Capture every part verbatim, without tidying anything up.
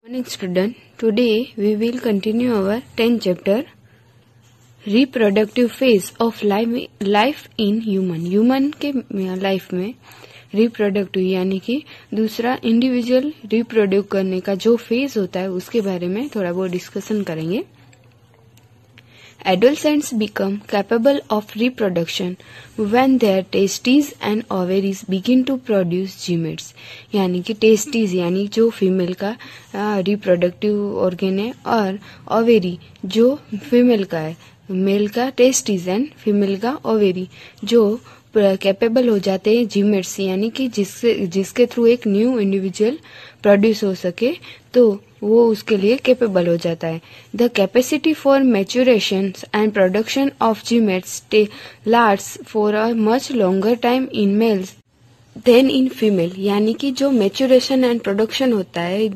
Morning student, today we will continue our tenth chapter, reproductive phase of life, life in human. Human के life में reproductive यानी कि दूसरा individual reproduce करने का जो फेज होता है उसके बारे में थोड़ा बहुत डिस्कशन करेंगे. Adolescents become capable of reproduction when their testes and ovaries begin to produce gametes. यानी कि टेस्टिस यानी जो फीमेल का रिप्रोडक्टिव ऑर्गन है और ओवेरी जो फीमेल का है, मेल का टेस्टिस एंड फीमेल का ओवेरी जो कैपेबल हो जाते हैं जीमेट्स यानी कि जिससे जिसके थ्रू एक न्यू इंडिविजुअल प्रोड्यूस हो सके तो वो उसके लिए कैपेबल हो जाता है. The capacity for maturation and production of gametes lasts for a much longer time in males than in female. यानी कि जो मैच्योरेशन एंड प्रोडक्शन होता है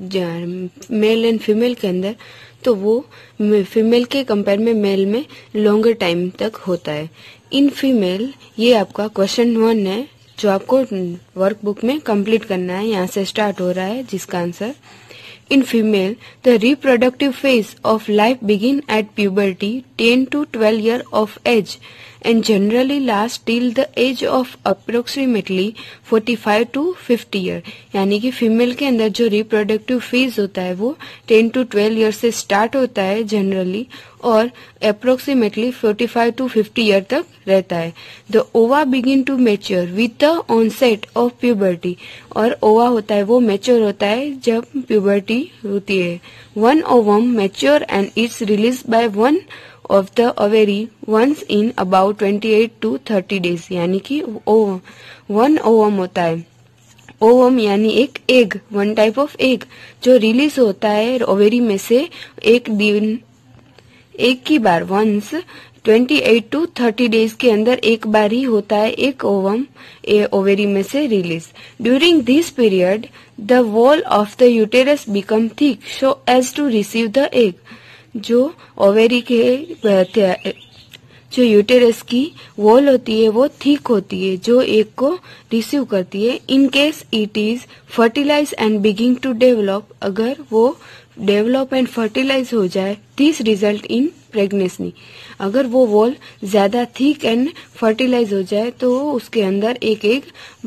मेल एंड फीमेल के अंदर तो वो फीमेल के कंपेयर में मेल में लॉन्गर टाइम तक होता है. इन फीमेल ये आपका क्वेश्चन वन है जो आपको वर्कबुक में कंप्लीट करना है. यहाँ से स्टार्ट हो रहा है जिसका answer In female, the reproductive phase of life begin at puberty ten to twelve years of age and generally last till the age of approximately forty-five to fifty years. यानी कि फीमेल के अंदर जो reproductive phase होता है वो ten to twelve years से start होता है जनरली और approximately forty-five to fifty years तक रहता है. The ova begin to mature with the onset of puberty. और ओवा होता है वो मैच्योर होता है जब प्यूबर्टी होती है. One ovum mature and it's released by one of the ovary once in about twenty-eight to thirty days. यानी कि वन ओवम होता है. ओवम यानी एक egg, one type of egg जो रिलीज होता है ओवेरी में से एक दिन एक की बार वंस अट्ठाईस टू तीस डेज के अंदर एक बार ही होता है एक ओवम ओवेरी में से release. During this period the wall of the uterus become thick so as to receive the egg. जो ओवेरी के जो यूटेरस की वॉल होती है वो थिक होती है जो एग को रिसीव करती है. In case it is fertilize and begin to develop, अगर वो डेवलप एंड फर्टिलाइज हो जाए दिस रिजल्ट इन प्रेगनेंसी. अगर वो वॉल ज्यादा थिक एंड फर्टिलाइज हो जाए तो उसके अंदर एक एक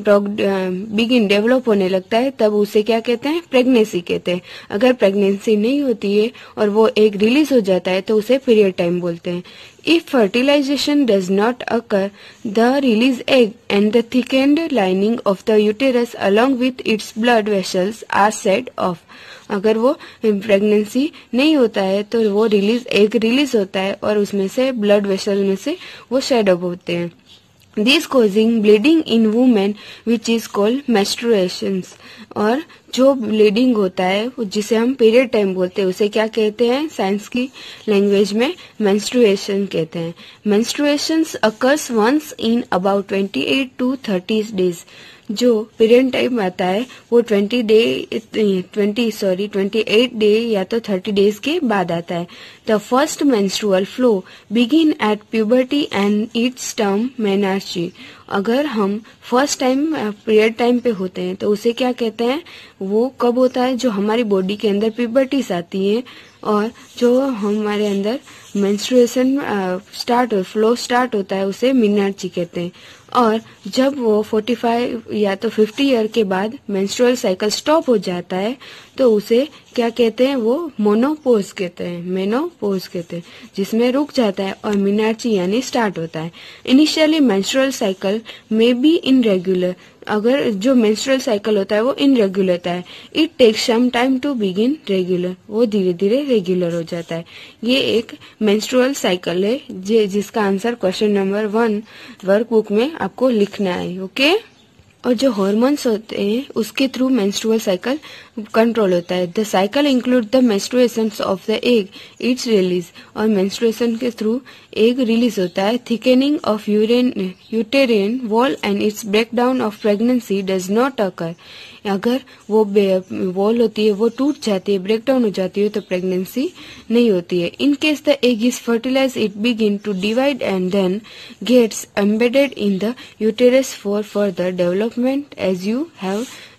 बिगिन डेवलप होने लगता है, तब उसे क्या कहते हैं, प्रेगनेंसी कहते हैं. अगर प्रेगनेंसी नहीं होती है और वो एग रिलीज हो जाता है तो उसे पीरियड टाइम बोलते हैं. If fertilization does not occur, the released egg and the thickened lining of the uterus along with its blood vessels are set off. अगर वो प्रेगनेंसी नहीं होता है तो वो रिलीज एग रिलीज होता है और उसमें से ब्लड वेसल में से वो शेड ऑफ होते हैं. This causing bleeding in women which is called menstruations. और जो ब्लीडिंग होता है जिसे हम पीरियड टाइम बोलते हैं उसे क्या कहते हैं, साइंस की लैंग्वेज में मेंस्ट्रुएशन कहते हैं. Menstruations occurs once in about twenty-eight to thirty days. जो पीरियड टाइम आता है वो twenty day twenty sorry twenty-eight day या तो thirty डेज के बाद आता है. The first menstrual flow begin at puberty and it's term menarche. अगर हम फर्स्ट टाइम पीरियड टाइम पे होते हैं तो उसे क्या कहते हैं, वो कब होता है जो हमारी बॉडी के अंदर प्यूबर्टीज आती है और जो हमारे अंदर मेंस्ट्रुएशन स्टार्ट फ्लो स्टार्ट होता है उसे मेनार्ची कहते हैं. और जब वो forty-five या तो fifty ईयर के बाद मेंस्ट्रुअल साइकिल स्टॉप हो जाता है तो उसे क्या कहते हैं, वो मोनोपोज कहते हैं, मेनोपोज कहते हैं, जिसमें रुक जाता है और मेनार्ची यानी स्टार्ट होता है. Initially menstrual cycle may be irregular. अगर जो मेंस्ट्रुअल साइकिल होता है वो इनरेगुलर होता है. It takes some time to begin regular. वो धीरे धीरे रेगुलर हो जाता है. ये एक मेंस्ट्रुअल साइकिल है जिसका answer question number one workbook में आपको लिखना है. ओके. और जो हार्मोन्स होते हैं उसके थ्रू मेंस्ट्रुअल साइकिल कंट्रोल होता है. The cycle include the menstruations of the egg its release. और मेंस्ट्रुएशन के थ्रू एग रिलीज होता है. Thickening of यूरेन uterine wall and its breakdown of pregnancy does not occur. अगर वो वॉल होती है वो टूट जाती है, ब्रेकडाउन हो जाती है तो प्रेगनेंसी नहीं होती है. In case the egg is fertilize it begin to divide and then gets embedded in the uterus for further development. As you have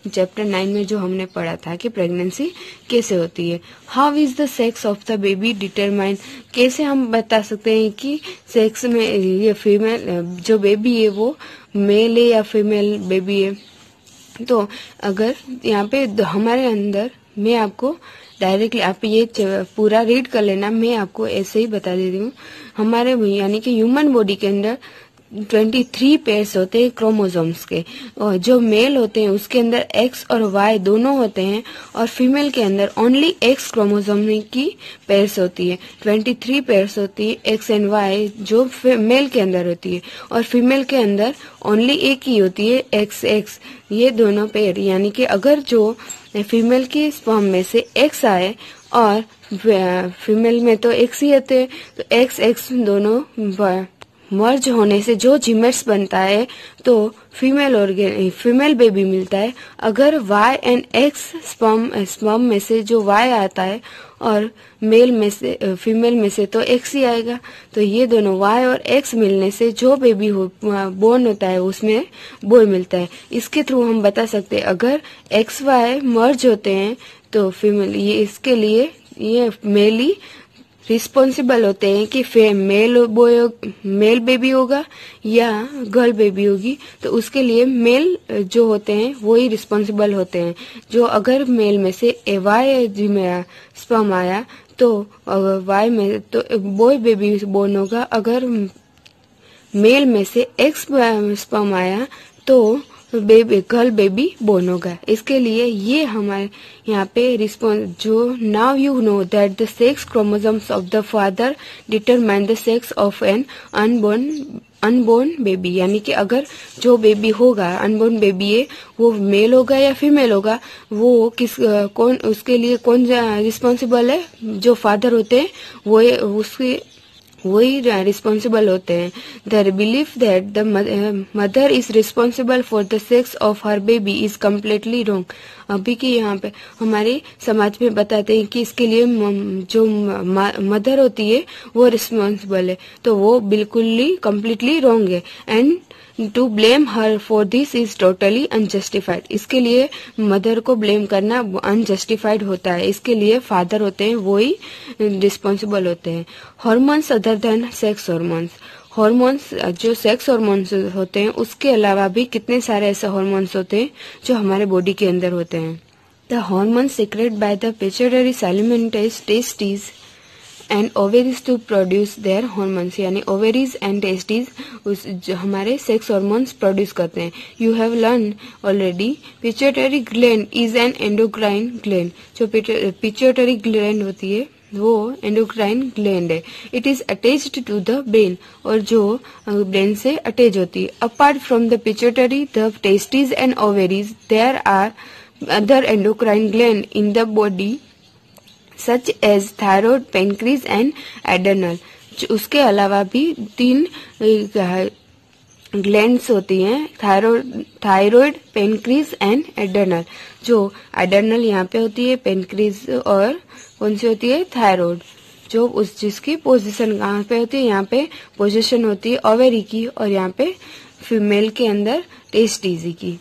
chapter nine में जो हमने पढ़ा था कि प्रेगनेंसी कैसे होती है। How is the sex of the baby determine, कैसे हम बता सकते हैं कि सेक्स में ये फीमेल जो बेबी है वो मेल है या फीमेल बेबी है। तो अगर यहाँ पे हमारे अंदर, मैं आपको डायरेक्टली, आप ये पूरा रीड कर लेना, मैं आपको ऐसे ही बता दे रही हूँ। हमारे यानी कि ह्यूमन बॉडी के अंदर तेईस पेयर्स होते हैं क्रोमोसोम्स के, और जो मेल होते हैं उसके अंदर एक्स और वाई दोनों होते हैं, और फीमेल के अंदर ओनली एक्स क्रोमोसोम की पेयर्स होती है। तेईस पेयर्स होती है एक्स एंड वाई जो मेल के अंदर होती है, और फीमेल के अंदर ओनली एक ही होती है एक्स एक्स, ये दोनों पेयर। यानी कि अगर जो फीमेल की स्पर्म में से एक्स आए और फीमेल में तो एक्स ही होते हैं, तो एक्स एक्स दोनों मर्ज होने से जो जीमेट्स बनता है तो फीमेल ऑर्गेन फीमेल बेबी मिलता है। अगर Y and X sperm sperm में से जो वाई आता है और मेल में से फीमेल में से तो एक्स ही आएगा, तो ये दोनों वाई और एक्स मिलने से जो बेबी हो बोर्न होता है उसमें बॉय मिलता है। इसके थ्रू हम बता सकते हैं अगर एक्स वाई मर्ज होते हैं तो फीमेल, ये इसके लिए ये मेल ही रिस्पॉन्सिबल होते हैं कि मेल बॉय मेल बेबी होगा या गर्ल बेबी होगी, तो उसके लिए मेल जो होते हैं वो ही रिस्पॉन्सिबल होते हैं। जो अगर मेल में से ए वाई जी में स्पर्म आया तो वाई में तो बॉय बेबी बोर्न होगा, अगर मेल में से एक्स स्पर्म आया तो बेबी गर्ल बेबी बोर्न होगा। इसके लिए ये हमारे यहाँ पे रिस्पॉन्स जो now you know that the sex chromosomes of the father determine the sex of an unborn unborn baby, यानी कि अगर जो बेबी होगा अनबोर्न बेबी है वो मेल होगा या फीमेल होगा, वो किस कौन उसके लिए कौन रिस्पॉन्सिबल है, जो फादर होते हैं वो उसके वही रिस्पॉन्सिबल होते हैं। The belief that the mother is responsible for the sex of her baby is completely wrong. अभी की यहाँ पे हमारे समाज में बताते हैं कि इसके लिए जो मदर होती है वो रिस्पॉन्सिबल है, तो वो बिल्कुल ही कम्प्लीटली रॉन्ग है। And to blame her for this is totally unjustified. इसके लिए मदर को ब्लेम करना अनजस्टिफाइड होता है, इसके लिए फादर होते हैं वो ही रिस्पॉन्सिबल होते हैं। Hormones other than sex hormones, hormones जो सेक्स हॉर्मोन्स होते हैं उसके अलावा भी कितने सारे ऐसे हॉर्मोन्स होते हैं जो हमारे बॉडी के अंदर होते हैं। The hormones secrete by the pituitary stimulates testis and ovaries to produce their hormones, यानी ओवेरीज एंड टेस्टिस उस जो हमारे सेक्स हॉर्मोन्स प्रोड्यूस करते हैं। You have learn already pituitary gland is an endocrine gland. जो पिट्यूटरी ग्लैंड होती है वो एंडोक्राइन ग्लैंड है। It is attached to the brain, और जो ब्रेन से अटैच होती है। Apart from the pituitary the testis and ovaries there are other endocrine gland in the body such as thyroid, pancreas and adrenal. उसके अलावा भी तीन ग्लैंड्स होती हैं, thyroid thyroid pancreas and adrenal. जो एड्रेनल यहाँ पे होती है, पेनक्रीज और कौन सी होती है, थायराइड, जो उस जिसकी पोजीशन कहाँ पे होती है, यहाँ पे पोजीशन होती है ओवेरी की, और यहाँ पे फीमेल के अंदर टेस्टिस की।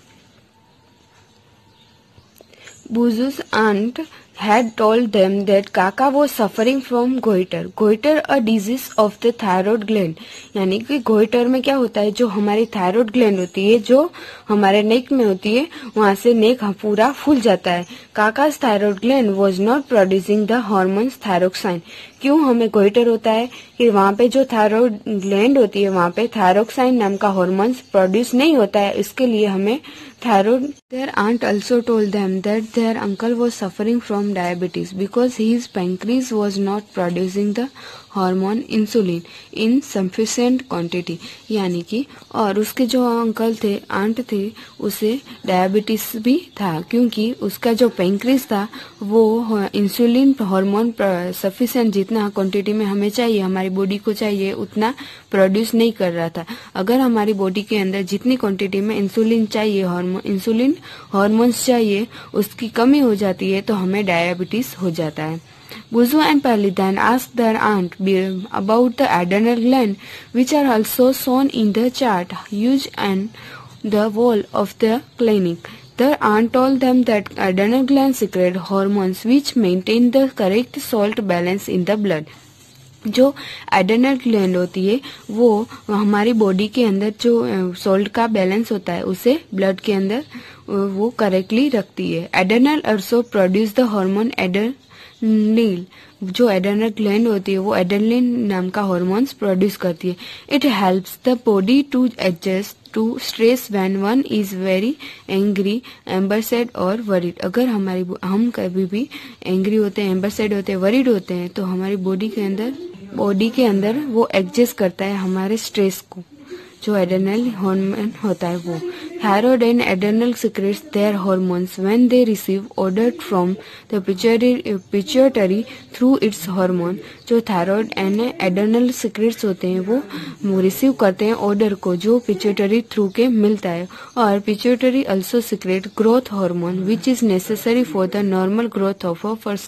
Buzu's aunt had told them that Kaka was suffering from goiter. Goiter a disease of the thyroid gland. यानी कि goiter में क्या होता है, जो हमारी थायराइड ग्लैंड होती है जो हमारे नेक में होती है, वहाँ से नेक पूरा फूल जाता है। काका's thyroid gland was not producing the hormones thyroxine. क्यों हमें गोइटर होता है कि वहाँ पे जो थायराइड ग्लैंड होती है वहाँ पे थायरोक्साइन नाम का हॉर्मोन्स प्रोड्यूस नहीं होता है, इसके लिए हमें thyroid. Their aunt also told them that their uncle was suffering from diabetes because his pancreas was not producing the hormone insulin in sufficient quantity. यानी कि और उसके जो अंकल थे, आंट थे, उसे डायबिटीज भी था क्योंकि उसका जो पैंक्रीज था वो इंसुलिन हार्मोन सफिशिएंट जितना क्वांटिटी में हमें चाहिए, हमारी बॉडी को चाहिए, उतना प्रोड्यूस नहीं कर रहा था। अगर हमारी बॉडी के अंदर जितनी क्वांटिटी में इंसुलिन चाहिए, हार्मोन इंसुलिन हार्मोन्स चाहिए, उसकी कमी हो जाती है तो हमें डायबिटीज हो जाता है। Buzu and Pali then asked their aunt about the adrenal gland, which are also shown in the chart used on the wall of the clinic. The aunt told them that adrenal gland secrete hormones which maintain the correct salt balance in the blood. जो adrenal gland होती है वो हमारी body के अंदर जो salt का balance होता है उसे ब्लड के अंदर वो करेक्टली रखती है. Adrenal also produce the hormone adrenaline. जो एड्रेनल ग्लैंड होती है वो एड्रेनलिन नाम का हार्मोन्स प्रोड्यूस करती है. It helps the body to adjust to stress when one is very angry, embarrassed और वरीड. अगर हमारी हम कभी भी एंग्री होते हैं, एम्बरसेड होते हैं, वरीड होते हैं तो हमारी बॉडी के अंदर बॉडी के अंदर वो एडजस्ट करता है हमारे स्ट्रेस को. जो एड्रेनल हार्मोन होता है वो thyroid and adrenal secretes their hormones when they receive order from the pituitary through its hormone. जो थायराइड एंड एड्रेनल सिक्रेट्स होते हैं वो रिसीव करते हैं ऑर्डर को जो पिट्यूटरी थ्रू के मिलता है. और pituitary also secrete growth hormone which is necessary for the normal growth of a person.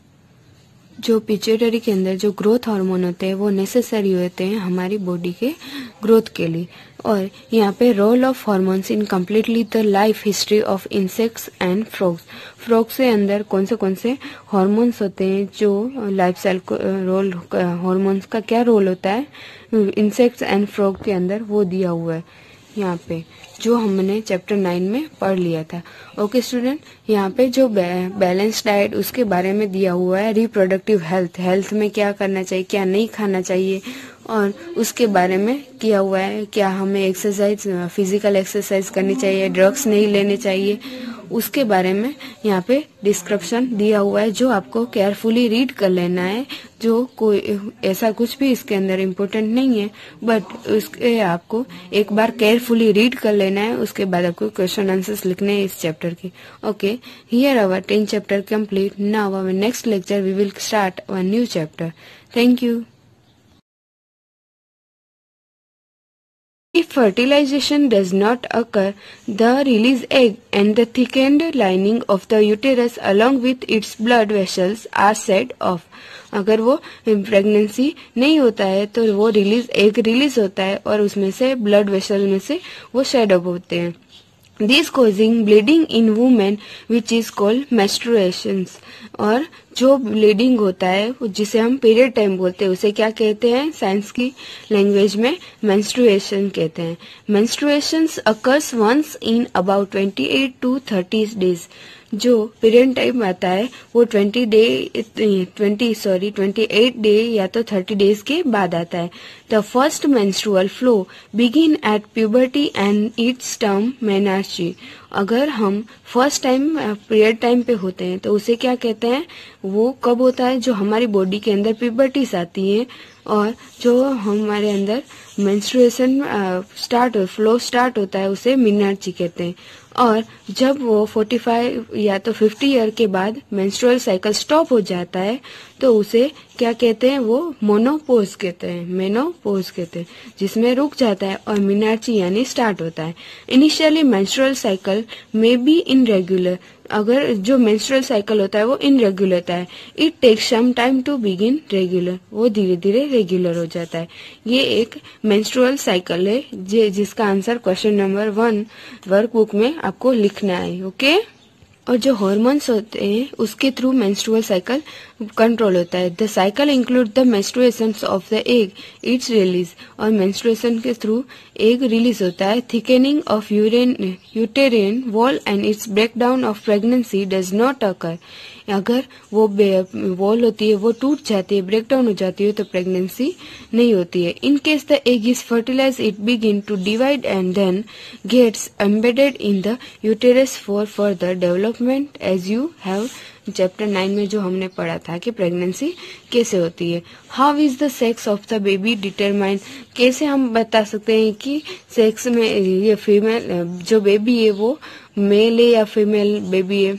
जो पिट्यूटरी के अंदर जो ग्रोथ हार्मोन होते हैं वो नेसेसरी होते हैं हमारी बॉडी के ग्रोथ के लिए. और यहाँ पे role of hormones in completely the life history of insects and frogs. Frogs के अंदर कौन से कौन से हार्मोन्स होते हैं, जो लाइफ साइकिल को रोल हार्मोन्स का क्या रोल होता है इंसेक्ट्स एंड फ्रॉग के अंदर वो दिया हुआ है यहाँ पे, जो हमने चैप्टर नाइन में पढ़ लिया था. ओके स्टूडेंट, यहाँ पे जो बैलेंस डाइट उसके बारे में दिया हुआ है. रिप्रोडक्टिव हेल्थ, हेल्थ में क्या करना चाहिए, क्या नहीं खाना चाहिए, और उसके बारे में किया हुआ है. क्या हमें एक्सरसाइज, फिजिकल एक्सरसाइज करनी चाहिए, ड्रग्स नहीं लेने चाहिए, उसके बारे में यहाँ पे डिस्क्रिप्शन दिया हुआ है जो आपको केयरफुली रीड कर लेना है. जो कोई ऐसा कुछ भी इसके अंदर इम्पोर्टेंट नहीं है, बट उसके आपको एक बार केयरफुली रीड कर लेना है. उसके बाद आपको क्वेश्चन आंसर्स लिखने हैं इस चैप्टर के. Okay, here our ten chapter complete. Now our next lecture we will start a new chapter. Thank you. If fertilization does not occur, the released egg and the thickened lining of the uterus along with its blood vessels are set off. अगर वो pregnancy नहीं होता है तो वो release egg release होता है और उसमें से ब्लड वेसल में से वो शेड ऑफ होते हैं. This causing bleeding in women which is called menstruations. और जो ब्लीडिंग होता है जिसे हम पीरियड टाइम बोलते हैं उसे क्या कहते हैं, साइंस की लैंग्वेज में मेंस्ट्रुएशन कहते हैं. Menstruations occurs once in about twenty eight to thirty days. जो पीरियड टाइम आता है वो twenty day twenty sorry twenty eight day या तो थर्टी डेज के बाद आता है. The first menstrual flow begin at puberty and it's term menarche. अगर हम फर्स्ट टाइम पीरियड टाइम पे होते हैं तो उसे क्या कहते हैं, वो कब होता है जो हमारी बॉडी के अंदर प्यूबर्टीज आती है और जो हमारे अंदर मेंस्ट्रुएशन स्टार्ट फ्लो स्टार्ट होता है उसे मेनार्ची कहते हैं. और जब वो पैंतालीस या तो पचास ईयर के बाद मेंस्ट्रुअल साइकिल स्टॉप हो जाता है तो उसे क्या कहते हैं, वो मोनोपोज कहते हैं, मेनोपोज कहते हैं, जिसमें रुक जाता है और मेनार्ची यानी स्टार्ट होता है. इनिशियली मेंस्ट्रुअल साइकिल में बी इनरेगुलर. अगर जो मेंस्ट्रुअल साइकिल होता है वो इनरेगुलर होता है. It takes some time to begin regular. वो धीरे धीरे रेगुलर हो जाता है. ये एक मेंस्ट्रुअल साइकिल है जिसका answer question number one workbook में आपको लिखना है. ओके, और जो हार्मोन्स होते हैं उसके थ्रू मेंस्ट्रुअल साइकिल कंट्रोल होता है. The cycle include the menstruations of the egg, its release. और मेंस्ट्रुएशन के थ्रू एग रिलीज होता है. Thickening of यूरेन uterine wall and its breakdown of pregnancy does not occur. अगर वो वॉल होती है वो टूट जाती है, ब्रेकडाउन हो जाती है तो प्रेगनेंसी नहीं होती है. In case the egg is fertilize it begin to divide and then gets embedded in the uterus for further development. As you have chapter nine में जो हमने पढ़ा था कि प्रेगनेंसी कैसे होती है. How is the sex of the baby determine. कैसे हम बता सकते हैं कि सेक्स में ये फीमेल जो बेबी है वो मेल है या फीमेल बेबी है.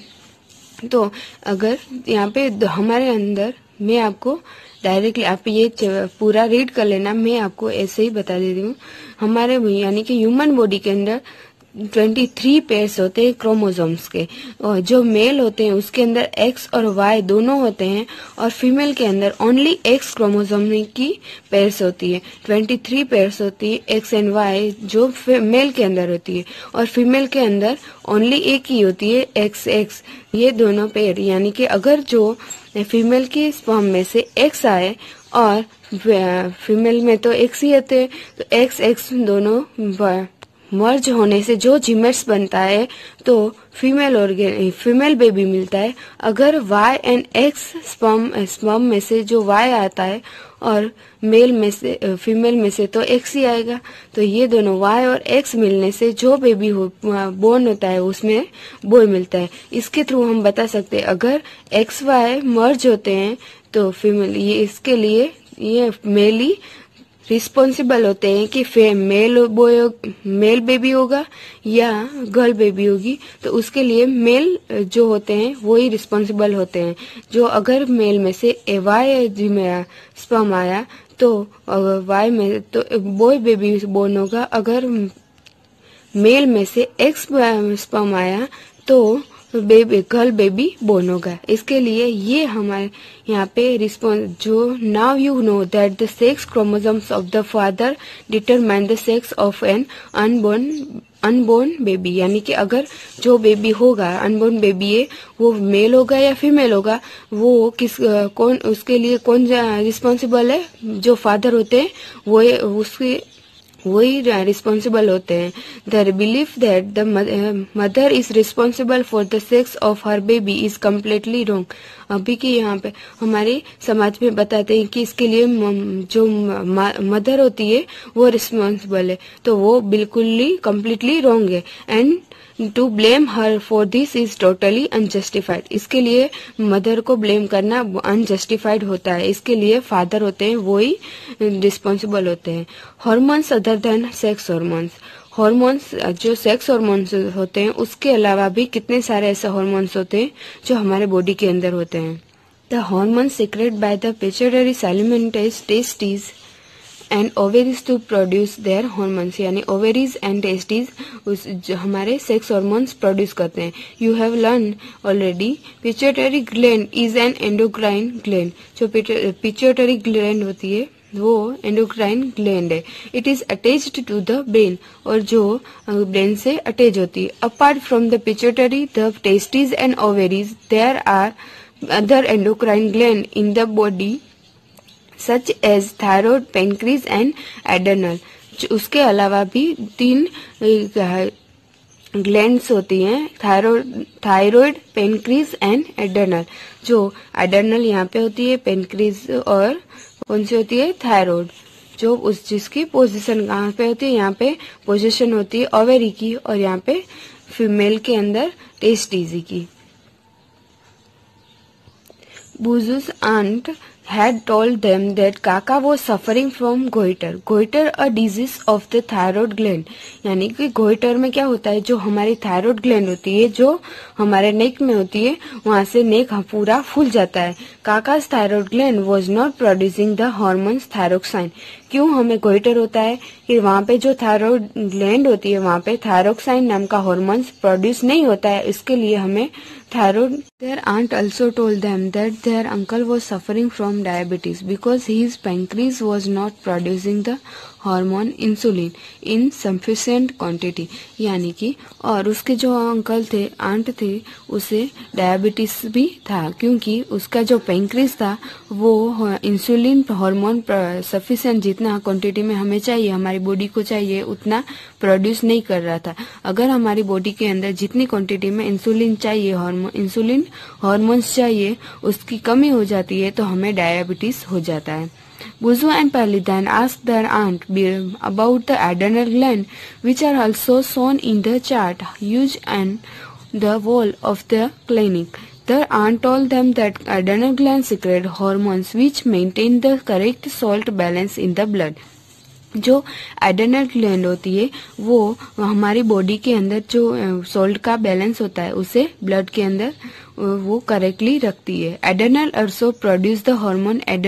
तो अगर यहाँ पे हमारे अंदर, मैं आपको डायरेक्टली आप ये पूरा रीड कर लेना, मैं आपको ऐसे ही बता देती हूँ. हमारे यानी कि ह्यूमन बॉडी के अंदर तेईस पेयर्स होते हैं क्रोमोसोम्स के, और जो मेल होते हैं उसके अंदर एक्स और वाई दोनों होते हैं, और फीमेल के अंदर ओनली एक्स क्रोमोसोम की पेयर्स होती है। तेईस पेयर्स होती है एक्स एंड वाई जो मेल के अंदर होती है, और फीमेल के अंदर ओनली एक ही होती है एक्स एक्स, ये दोनों पेयर। यानी कि अगर जो फीमेल की स्पर्म में से एक्स आए और फीमेल में तो एक्स ही होते हैं, तो एक्स एक्स दोनों मर्ज होने से जो जीमेट्स बनता है तो फीमेल ऑर्गेन फीमेल बेबी मिलता है। अगर Y and X sperm sperm में से जो वाई आता है और मेल में से फीमेल में से तो एक्स ही आएगा, तो ये दोनों वाई और एक्स मिलने से जो बेबी हो बोर्न होता है उसमें बॉय मिलता है। इसके थ्रू हम बता सकते हैं अगर एक्स वाई मर्ज होते हैं तो फीमेल, ये इसके लिए ये मेल ही रिस्पॉन्सिबल होते हैं कि मेल बॉय मेल बेबी होगा या गर्ल बेबी होगी, तो उसके लिए मेल जो होते हैं वो ही रिस्पॉन्सिबल होते हैं। जो अगर मेल में से ए वाई जी में स्पर्म आया तो वाई में तो बॉय बेबी बोर्न होगा, अगर मेल में से एक्स स्पर्म आया तो बेबी गर्ल बेबी बोर्न होगा। इसके लिए ये हमारे यहाँ पे रिस्पॉन्स जो now you know that the sex chromosomes of the father determine the sex of an unborn unborn baby, यानी कि अगर जो बेबी होगा अनबोर्न बेबी है वो मेल होगा या फीमेल होगा, वो किस कौन उसके लिए कौन रिस्पॉन्सिबल है, जो फादर होते हैं वो उसके वही रिस्पॉन्सिबल होते हैं। The belief that the mother is responsible for the sex of her baby is completely wrong. अभी की यहाँ पे हमारे समाज में बताते हैं कि इसके लिए जो मदर होती है वो रिस्पॉन्सिबल है, तो वो बिल्कुल ही कम्प्लीटली रॉन्ग है। And to blame her for this is totally unjustified. इसके लिए मदर को ब्लेम करना अनजस्टिफाइड होता है, इसके लिए फादर होते हैं वो ही रिस्पॉन्सिबल होते हैं। Hormones other than sex hormones, hormones जो सेक्स हॉर्मोन्स होते हैं उसके अलावा भी कितने सारे ऐसे हॉर्मोन्स होते हैं जो हमारे बॉडी के अंदर होते हैं। The hormones secrete by the pituitary stimulates testis and ovaries to produce their hormones, यानी ओवेरीज एंड टेस्टिस उस जो हमारे सेक्स हॉर्मोन्स प्रोड्यूस करते हैं। You have learn already pituitary gland is an endocrine gland. जो पिट्यूटरी ग्लैंड होती है वो एंडोक्राइन ग्लैंड है। It is attached to the brain, और जो ब्रेन से अटैच होती है। Apart from the pituitary the testis and ovaries there are other endocrine gland in the body such as thyroid, pancreas and adrenal. उसके अलावा भी तीन ग्लैंड्स होती हैं, thyroid thyroid pancreas and adrenal. जो एडर्नल यहाँ पे होती है, पेनक्रीज और कौन सी होती है, थायराइड, जो उस जिसकी पोजीशन कहाँ पे होती है, यहाँ पे पोजीशन होती है ओवेरी की, और यहाँ पे फीमेल के अंदर टेस्टिस की। Buzu's aunt had told them that Kaka was suffering from goiter. Goiter a disease of the thyroid gland. यानी कि goiter में क्या होता है, जो हमारी thyroid gland होती है जो हमारे नेक में होती है, वहाँ से नेक पूरा फूल जाता है। Kaka's thyroid gland was not producing the hormones thyroxine. क्यों हमें गोइटर होता है कि वहाँ पे जो थायराइड ग्लैंड होती है वहाँ पे थायरोक्साइन नाम का हार्मोन्स प्रोड्यूस नहीं होता है, इसके लिए हमें thyroid. Their aunt also told them that their uncle was suffering from diabetes because his pancreas was not producing the hormone insulin in sufficient quantity. यानी कि और उसके जो अंकल थे, आंट थे, उसे डायबिटीज भी था क्योंकि उसका जो पैंक्रीज था वो इंसुलिन हार्मोन सफिशिएंट जितना क्वांटिटी में हमें चाहिए, हमारी बॉडी को चाहिए, उतना प्रोड्यूस नहीं कर रहा था। अगर हमारी बॉडी के अंदर जितनी क्वांटिटी में इंसुलिन चाहिए, हार्मोन इंसुलिन हार्मोन्स चाहिए, उसकी कमी हो जाती है तो हमें डायबिटीज हो जाता है। Buzu and Pali then asked their aunt about the adrenal gland, which are also shown in the chart used on the wall of the clinic. Their aunt told them that adrenal glands secrete hormones which maintain the correct salt balance in the blood. जो adrenal gland होती है वो हमारी body के अंदर जो salt का balance होता है उसे ब्लड के अंदर वो करेक्टली रखती है। Adrenal also produce the hormone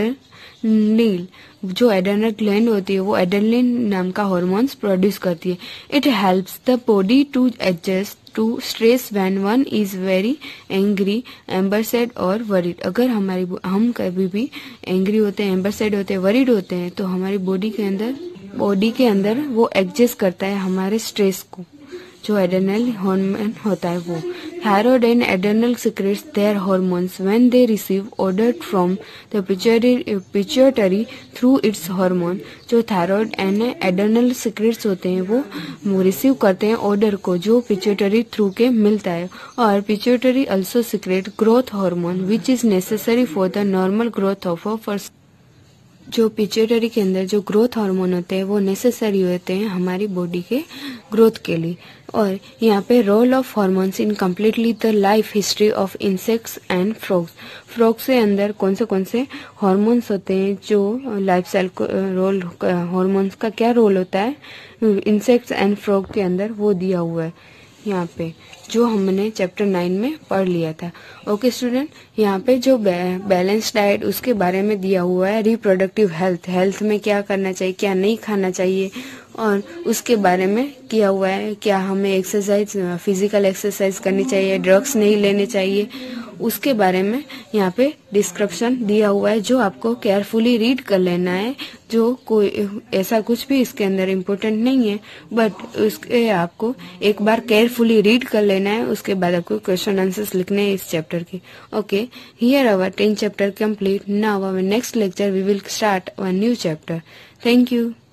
नील जो एड्रेनल ग्लैंड होती है वो एड्रेनलिन नाम का हार्मोन्स प्रोड्यूस करती है। It helps the body to adjust to stress when one is very angry, embarrassed और वरीड। अगर हमारी हम कभी भी एंग्री होते हैं, एम्बरसेड होते हैं, वरीड होते हैं तो हमारी बॉडी के अंदर बॉडी के अंदर वो एडजस्ट करता है हमारे स्ट्रेस को, जो एड्रेनल हार्मोन होता है वो। Thyroid and adrenal secretes their hormones when they receive order from the pituitary through its hormone. जो थायराइड एंड एड्रेनल सिक्रेट्स होते हैं वो रिसीव करते हैं ऑर्डर को जो पिट्यूटरी थ्रू के मिलता है। और pituitary also secrete growth hormone which is necessary for the normal growth of a person. जो पिट्यूटरी के अंदर जो ग्रोथ हार्मोन होते हैं वो नेसेसरी होते हैं हमारी बॉडी के ग्रोथ के लिए। और यहाँ पे role of hormones in completely the life history of insects and frogs. Frogs के अंदर कौन से कौन से हार्मोन्स होते हैं, जो लाइफ साइकिल को रोल हार्मोन्स का क्या रोल होता है इंसेक्ट्स एंड फ्रॉग के अंदर वो दिया हुआ है यहाँ पे, जो हमने चैप्टर नाइन में पढ़ लिया था। ओके स्टूडेंट, यहाँ पे जो बैलेंस डाइट उसके बारे में दिया हुआ है। रिप्रोडक्टिव हेल्थ, हेल्थ में क्या करना चाहिए, क्या नहीं खाना चाहिए, और उसके बारे में किया हुआ है। क्या हमें एक्सरसाइज, फिजिकल एक्सरसाइज करनी चाहिए, ड्रग्स नहीं लेने चाहिए, उसके बारे में यहाँ पे डिस्क्रिप्शन दिया हुआ है, जो आपको केयरफुली रीड कर लेना है। जो कोई ऐसा कुछ भी इसके अंदर इम्पोर्टेंट नहीं है, बट उसके आपको एक बार केयरफुली रीड कर लेना है। उसके बाद आपको क्वेश्चन आंसर्स लिखने हैं इस चैप्टर के। Okay, here our ten chapter complete. Now our next lecture we will start a new chapter. Thank you.